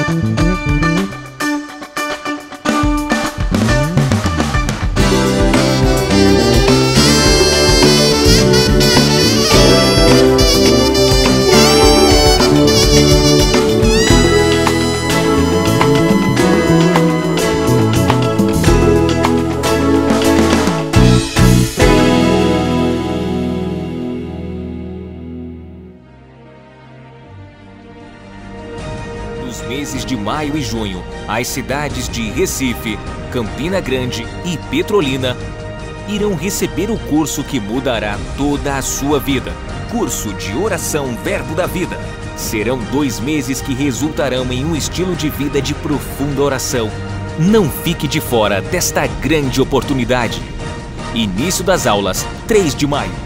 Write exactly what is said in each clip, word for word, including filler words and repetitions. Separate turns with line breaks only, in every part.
Nos meses de maio e junho, as cidades de Recife, Campina Grande e Petrolina irão receber o curso que mudará toda a sua vida. Curso de Oração Verbo da Vida. Serão dois meses que resultarão em um estilo de vida de profunda oração. Não fique de fora desta grande oportunidade. Início das aulas, três de maio.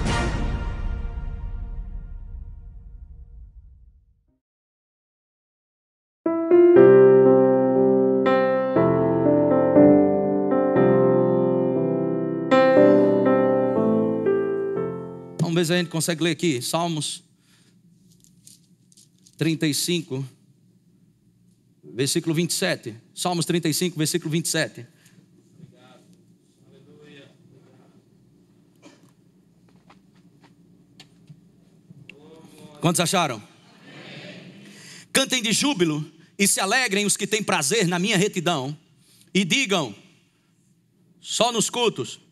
Vamos ver se a gente consegue ler aqui. Salmos trinta e cinco, versículo vinte e sete. Salmos trinta e cinco, versículo vinte e sete.
Obrigado. Aleluia.
Quantos acharam? Amém. Cantem de júbilo e se alegrem os que têm prazer na minha retidão. E digam, só nos cultos.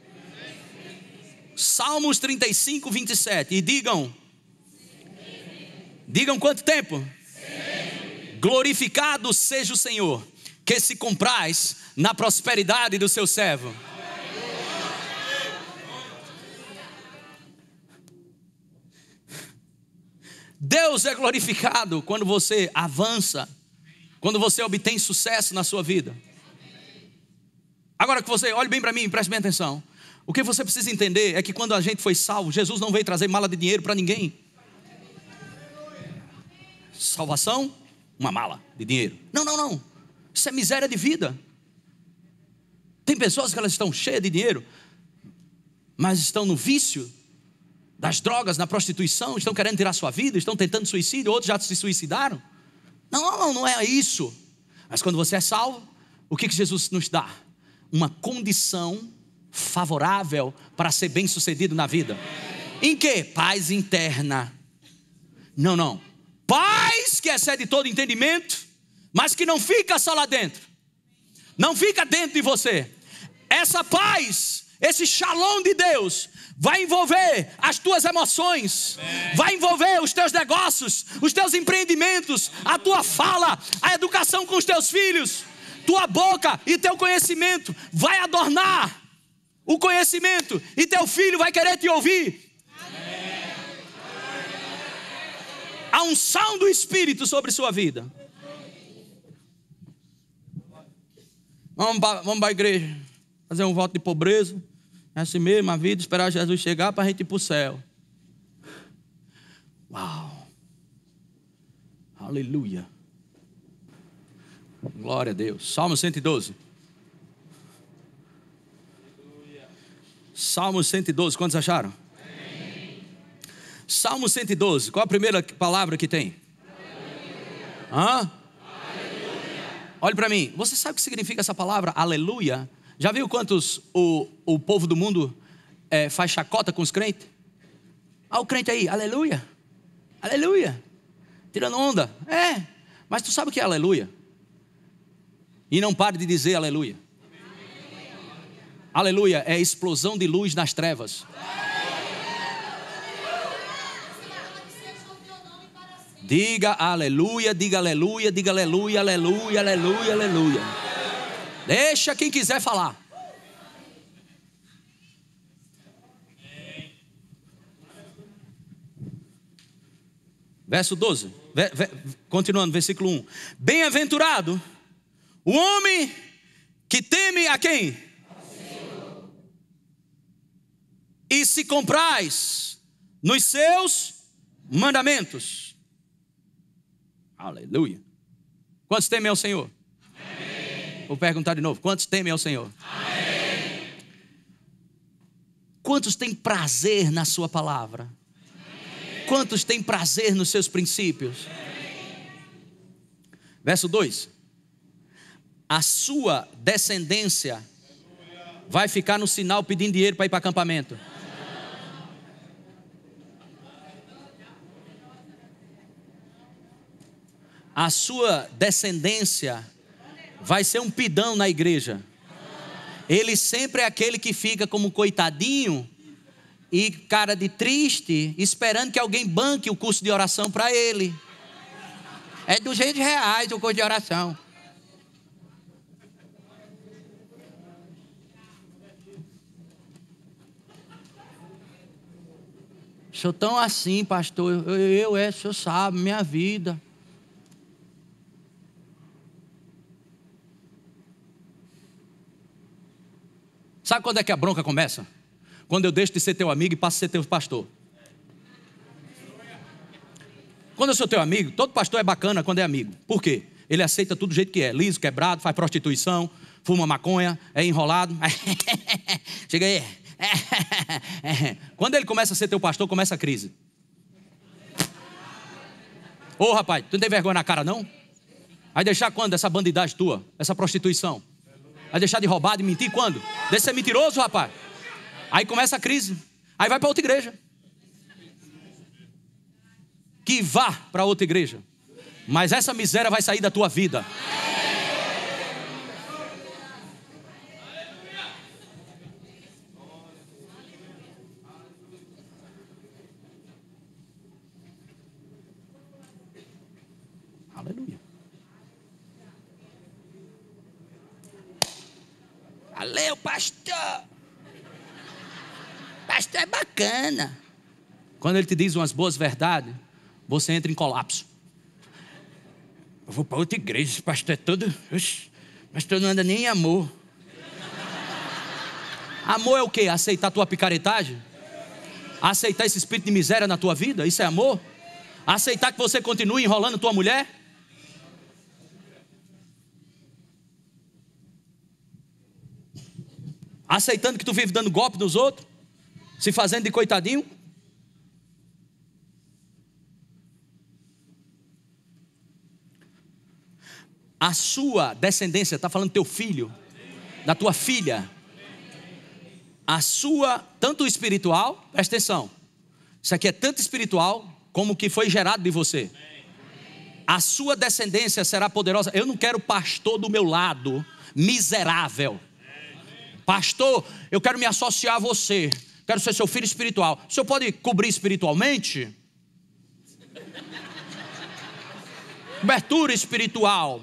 Salmos trinta e cinco, vinte e sete. E digam. Digam quanto tempo? Sempre. Glorificado seja o Senhor, que se compraz na prosperidade do seu servo. Deus é glorificado quando você avança, quando você obtém sucesso na sua vida. Agora que você, olhe bem para mim, preste bem atenção. O que você precisa entender é que quando a gente foi salvo, Jesus não veio trazer mala de dinheiro para ninguém. Salvação, uma mala de dinheiro. Não, não, não. Isso é miséria de vida. Tem pessoas que elas estão cheias de dinheiro, mas estão no vício das drogas, na prostituição, estão querendo tirar sua vida, estão tentando suicídio, outros já se suicidaram. Não, não, não, não é isso. Mas quando você é salvo, o que que Jesus nos dá? Uma condição favorável para ser bem sucedido na vida. Em que? Paz interna. Não, não. Paz que excede todo entendimento, mas que não fica só lá dentro. Não fica dentro de você. Essa paz, esse shalom de Deus vai envolver as tuas emoções, vai envolver os teus negócios, os teus empreendimentos, a tua fala, a educação com os teus filhos, tua boca e teu conhecimento vai adornar o conhecimento, e teu filho vai querer te ouvir. Amém. A unção do Espírito sobre sua vida. Vamos para, vamos para a igreja, fazer um voto de pobreza. É assim mesmo a vida, esperar Jesus chegar para a gente ir para o céu. Uau! Aleluia! Glória a Deus. Salmo cento e doze. Salmo cento e doze, quantos acharam? Amém. Salmo cento e doze, qual a primeira palavra que tem? Aleluia. Hã? Aleluia. Olhe para mim, você sabe o que significa essa palavra, aleluia? Já viu quantos o, o povo do mundo é, faz chacota com os crentes? Ah, o crente aí, aleluia, aleluia, tirando onda, é, mas tu sabe o que é aleluia? E não pare de dizer aleluia. Aleluia é a explosão de luz nas trevas. Diga aleluia, diga aleluia, diga aleluia, aleluia, aleluia, aleluia. Deixa quem quiser falar. Verso doze, continuando, versículo um. Bem-aventurado o homem que teme a quem? E se comprais nos seus mandamentos. Aleluia. Quantos temem ao Senhor? Amém. Vou perguntar de novo. Quantos temem ao Senhor? Amém. Quantos têm prazer na sua palavra? Amém. Quantos têm prazer nos seus princípios? Amém. Verso dois. A sua descendência vai ficar no sinal pedindo dinheiro para ir para acampamento. A sua descendência vai ser um pidão na igreja. Ele sempre é aquele que fica como coitadinho e cara de triste, esperando que alguém banque o curso de oração para ele. É duzentos reais o curso de oração. Sou tão assim, pastor. Eu, eu é, o senhor sabe, minha vida. Sabe quando é que a bronca começa? Quando eu deixo de ser teu amigo e passo a ser teu pastor. Quando eu sou teu amigo, todo pastor é bacana quando é amigo. Por quê? Ele aceita tudo do jeito que é. Liso, quebrado, faz prostituição, fuma maconha, é enrolado. Chega aí. Quando ele começa a ser teu pastor, começa a crise. Ô rapaz, tu não tem vergonha na cara não? Vai deixar quando essa bandidagem tua? Essa prostituição? Vai deixar de roubar, de mentir quando? Deixa de ser mentiroso, rapaz. Aí começa a crise. Aí vai para outra igreja. Que vá para outra igreja. Mas essa miséria vai sair da tua vida. Aleluia. Valeu, pastor. Pastor é bacana. Quando ele te diz umas boas verdades, você entra em colapso. Eu vou para outra igreja, esse pastor é todo... Oxi, pastor não anda nem em amor. Amor é o quê? Aceitar a tua picaretagem? Aceitar esse espírito de miséria na tua vida? Isso é amor? Aceitar que você continue enrolando tua mulher? Aceitando que tu vive dando golpe nos outros? Se fazendo de coitadinho? A sua descendência, está falando teu filho, da tua filha. A sua, tanto espiritual, presta atenção. Isso aqui é tanto espiritual como o que foi gerado de você. A sua descendência será poderosa. Eu não quero pastor do meu lado, miserável. Pastor, eu quero me associar a você. Quero ser seu filho espiritual. O senhor pode cobrir espiritualmente? Cobertura espiritual.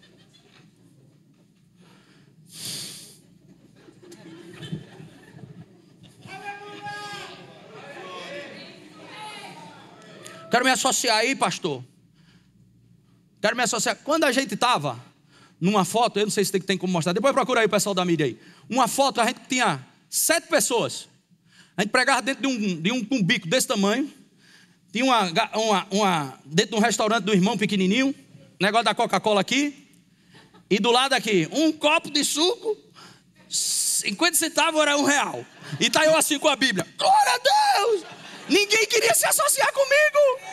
Quero me associar aí, pastor. Quero me associar. Quando a gente estava numa foto, eu não sei se tem, tem como mostrar. Depois procura aí o pessoal da mídia aí. Uma foto, a gente tinha sete pessoas. A gente pregava dentro de um, de um, um bico desse tamanho. Tinha uma, uma, uma dentro de um restaurante do irmão pequenininho. Negócio da Coca-Cola aqui. E do lado aqui, um copo de suco. cinquenta centavos era um real. E tá eu assim com a Bíblia. Glória a Deus! Ninguém queria se associar comigo.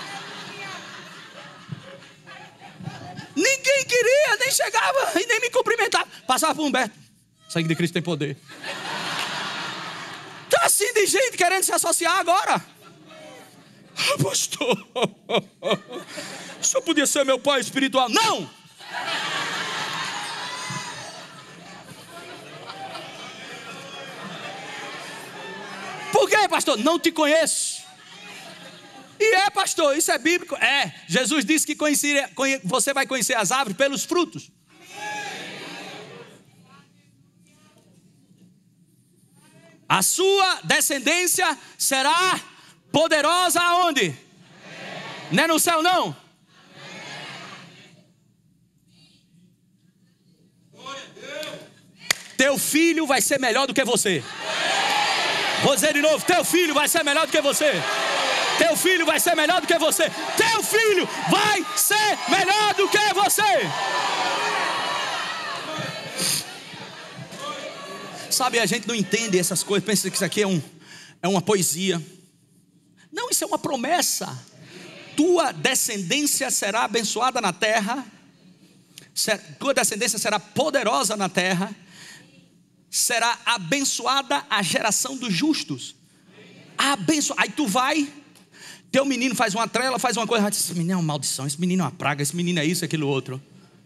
Ninguém queria, nem chegava e nem me cumprimentava. Passava por Humberto. Sangue de Cristo tem poder. Tá assim de gente querendo se associar agora. Ah, pastor, o senhor podia ser meu pai espiritual. Não! Por quê, pastor? Não te conheço. E é, pastor, isso é bíblico? É, Jesus disse que conhecer, conhe, você vai conhecer as árvores pelos frutos. A sua descendência será poderosa aonde? Não é no céu não? Teu filho vai ser melhor do que você. Vou dizer de novo, teu filho vai ser melhor do que você. Teu filho vai ser melhor do que você. Teu filho vai ser melhor do que você. Sabe, a gente não entende essas coisas. Pensa que isso aqui é, um, é uma poesia. Não, isso é uma promessa. Tua descendência será abençoada na terra tua descendência será poderosa na terra, será abençoada a geração dos justos. Abenço... Aí tu vai, teu menino faz uma trela, faz uma coisa, esse menino é uma maldição, esse menino é uma praga, esse menino é isso, aquilo, outro.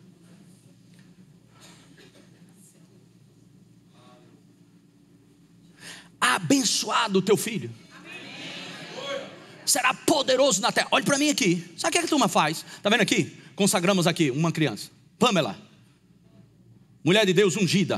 Abençoado o teu filho, será poderoso na terra. Olha para mim aqui, sabe o que a turma faz? Está vendo aqui? Consagramos aqui uma criança, Pamela, mulher de Deus ungida.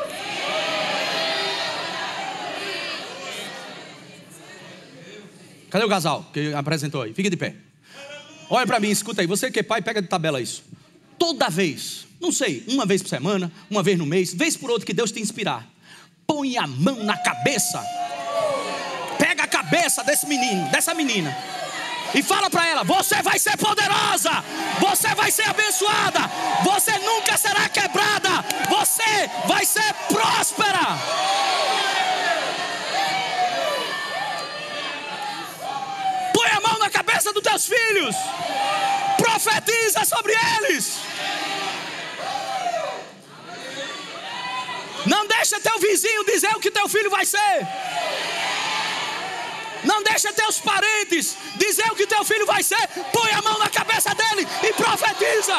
Cadê o casal que apresentou aí? Fica de pé. Olha para mim, escuta aí. Você que é pai, pega de tabela isso. Toda vez, não sei, uma vez por semana, uma vez no mês, vez por outra que Deus te inspirar, põe a mão na cabeça. Pega a cabeça desse menino, dessa menina, e fala para ela: você vai ser poderosa, você vai ser abençoada, você nunca será quebrada, você vai ser próspera. Põe a mão na cabeça dos teus filhos, profetiza sobre eles. Não deixa teu vizinho dizer o que teu filho vai ser. Não deixa teus parentes dizer o que teu filho vai ser. Põe a mão na cabeça dele e profetiza.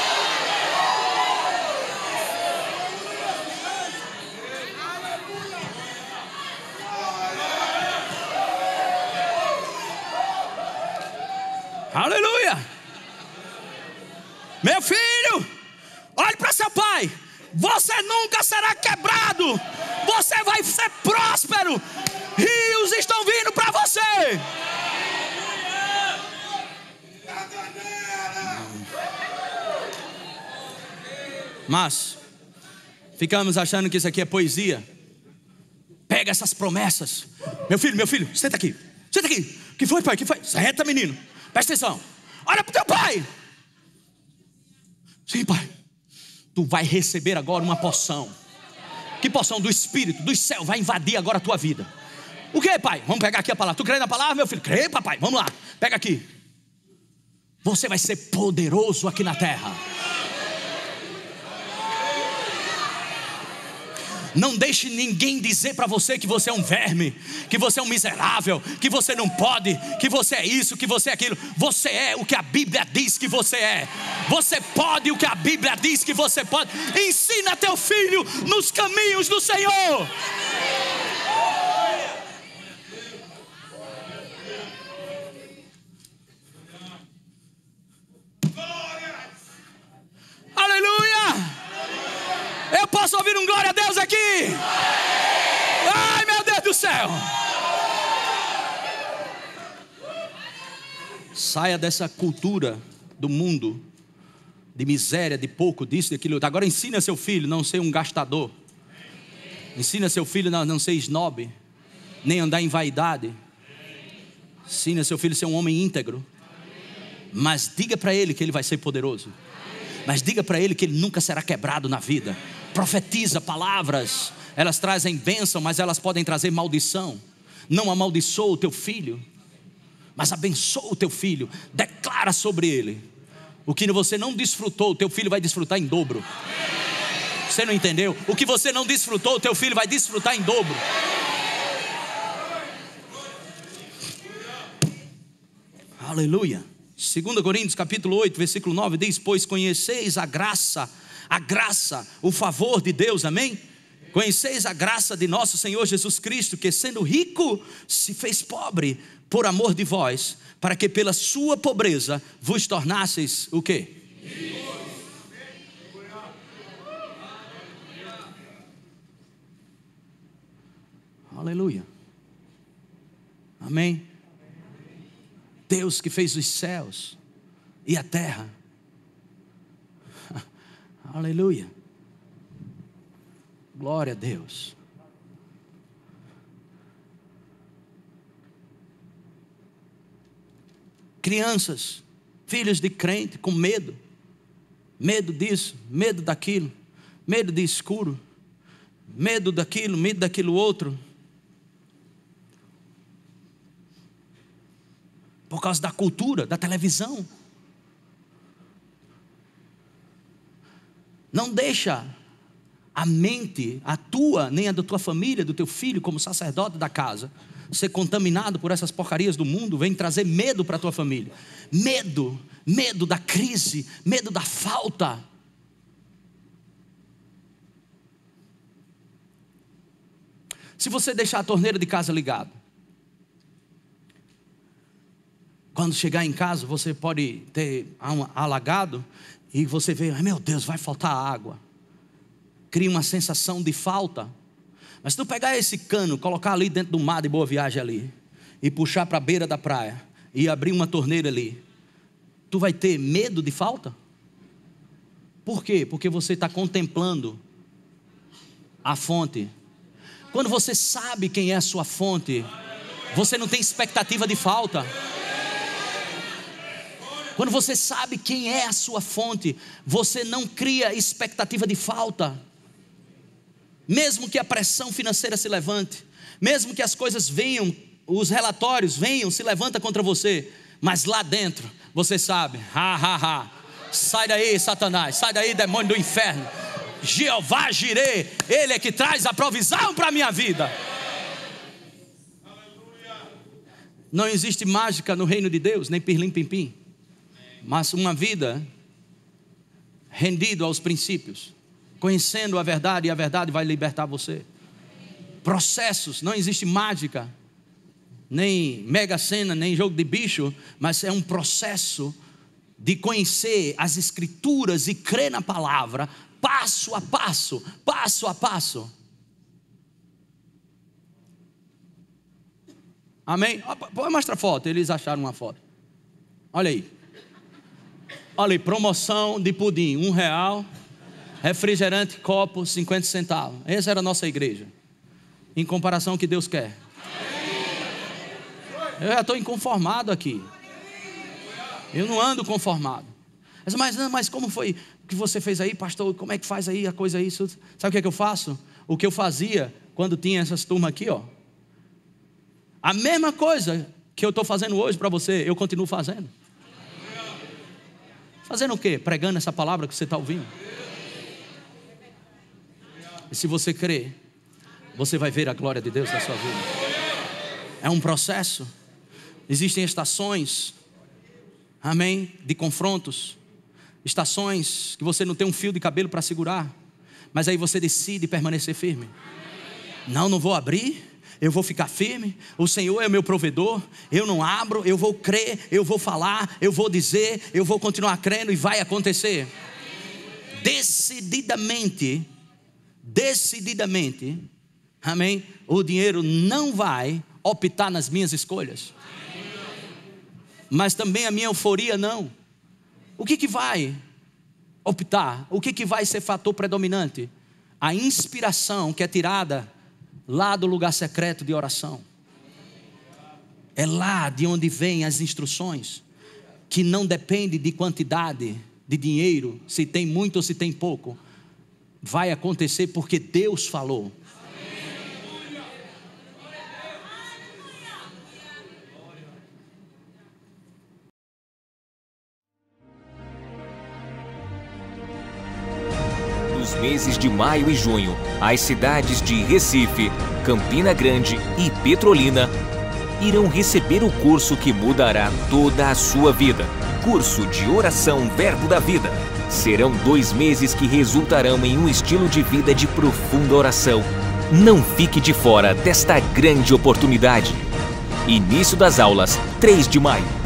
Aleluia. Meu filho, olhe para seu pai. Você nunca será quebrado. Você vai ser próspero. Rios estão vindo para você. Mas ficamos achando que isso aqui é poesia. Pega essas promessas. Meu filho, meu filho, senta aqui. Senta aqui. O que foi, pai? O que foi? Senta, menino. Presta atenção. Olha para o teu pai. Sim, pai. Tu vai receber agora uma porção. Que porção? Do Espírito, do céu. Vai invadir agora a tua vida. O que, pai? Vamos pegar aqui a palavra. Tu crê na palavra, meu filho? Crê, papai. Vamos lá. Pega aqui. Você vai ser poderoso aqui na terra. Não deixe ninguém dizer para você que você é um verme, que você é um miserável, que você não pode, que você é isso, que você é aquilo. Você é o que a Bíblia diz que você é. Você pode o que a Bíblia diz que você pode. Ensina teu filho nos caminhos do Senhor. Aleluia! Eu posso ouvir um glória a Deus aqui? Ai, meu Deus do céu! Saia dessa cultura do mundo de miséria, de pouco, disso, daquilo. Agora ensina seu filho não ser um gastador. Ensina seu filho a não ser snob, nem andar em vaidade. Ensina seu filho a ser um homem íntegro. Mas diga para ele que ele vai ser poderoso. Mas diga para ele que ele nunca será quebrado na vida. Profetiza palavras. Elas trazem bênção, mas elas podem trazer maldição. Não amaldiçoa o teu filho, mas abençoa o teu filho. Declara sobre ele. O que você não desfrutou, o teu filho vai desfrutar em dobro. Você não entendeu? O que você não desfrutou, o teu filho vai desfrutar em dobro. Aleluia. Segundo Coríntios capítulo oito, versículo nove diz: pois conheceis a graça, a graça, o favor de Deus, amém? Conheceis a graça de nosso Senhor Jesus Cristo, que sendo rico, se fez pobre por amor de vós, para que pela sua pobreza vos tornasseis o quê? Aleluia. Amém. Deus que fez os céus e a terra. Aleluia. Glória a Deus. Crianças, filhos de crente com medo. Medo disso, medo daquilo. Medo de escuro. Medo daquilo, medo daquilo outro. Por causa da cultura, da televisão. Não deixa a mente, a tua, nem a da tua família, do teu filho, como sacerdote da casa, ser contaminado por essas porcarias do mundo. Vem trazer medo para a tua família. Medo, medo da crise, medo da falta. Se você deixar a torneira de casa ligada, quando chegar em casa, você pode ter alagado e você vê, ai meu Deus, vai faltar água. Cria uma sensação de falta. Mas se tu pegar esse cano, colocar ali dentro do mar de Boa Viagem ali, e puxar para a beira da praia, e abrir uma torneira ali, tu vai ter medo de falta? Por quê? Porque você está contemplando a fonte. Quando você sabe quem é a sua fonte, você não tem expectativa de falta. Quando você sabe quem é a sua fonte, você não cria expectativa de falta. Mesmo que a pressão financeira se levante, mesmo que as coisas venham, os relatórios venham, se levanta contra você, mas lá dentro, você sabe, ha, ha, ha, sai daí Satanás, sai daí demônio do inferno, Jeová Jirê, Ele é que traz a provisão para a minha vida. Não existe mágica no reino de Deus, nem pirlim-pim-pim, mas uma vida rendido aos princípios, conhecendo a verdade, e a verdade vai libertar você. Processos, não existe mágica, nem mega sena, nem jogo de bicho, mas é um processo de conhecer as escrituras e crer na palavra, passo a passo, passo a passo. Amém? Pode mostrar a foto, eles acharam uma foto. Olha aí. Olha aí, promoção de pudim, um real. Refrigerante, copo, cinquenta centavos. Essa era a nossa igreja. Em comparação ao que Deus quer. Eu já estou inconformado aqui. Eu não ando conformado. Mas, mas como foi que você fez aí, pastor? Como é que faz aí a coisa aí? Sabe o que é que eu faço? O que eu fazia quando tinha essas turmas aqui, ó. A mesma coisa que eu estou fazendo hoje para você, eu continuo fazendo. Fazendo o quê? Pregando essa palavra que você está ouvindo. E se você crer, você vai ver a glória de Deus na sua vida. É um processo. Existem estações, amém, de confrontos. Estações que você não tem um fio de cabelo para segurar, mas aí você decide permanecer firme. Não, não vou abrir, eu vou ficar firme. O Senhor é o meu provedor. Eu não abro, eu vou crer, eu vou falar, eu vou dizer, eu vou continuar crendo e vai acontecer. Decididamente, decididamente, amém, o dinheiro não vai optar nas minhas escolhas, mas também a minha euforia não. O que que vai optar? O que que vai ser fator predominante? A inspiração que é tirada lá do lugar secreto de oração. É lá de onde vêm as instruções, que não depende de quantidade de dinheiro, se tem muito ou se tem pouco. Vai acontecer porque Deus falou.
Nos meses de maio e junho, as cidades de Recife, Campina Grande e Petrolina irão receber o curso que mudará toda a sua vida. Curso de Oração Verbo da Vida. Serão dois meses que resultarão em um estilo de vida de profunda oração. Não fique de fora desta grande oportunidade. Início das aulas, três de maio.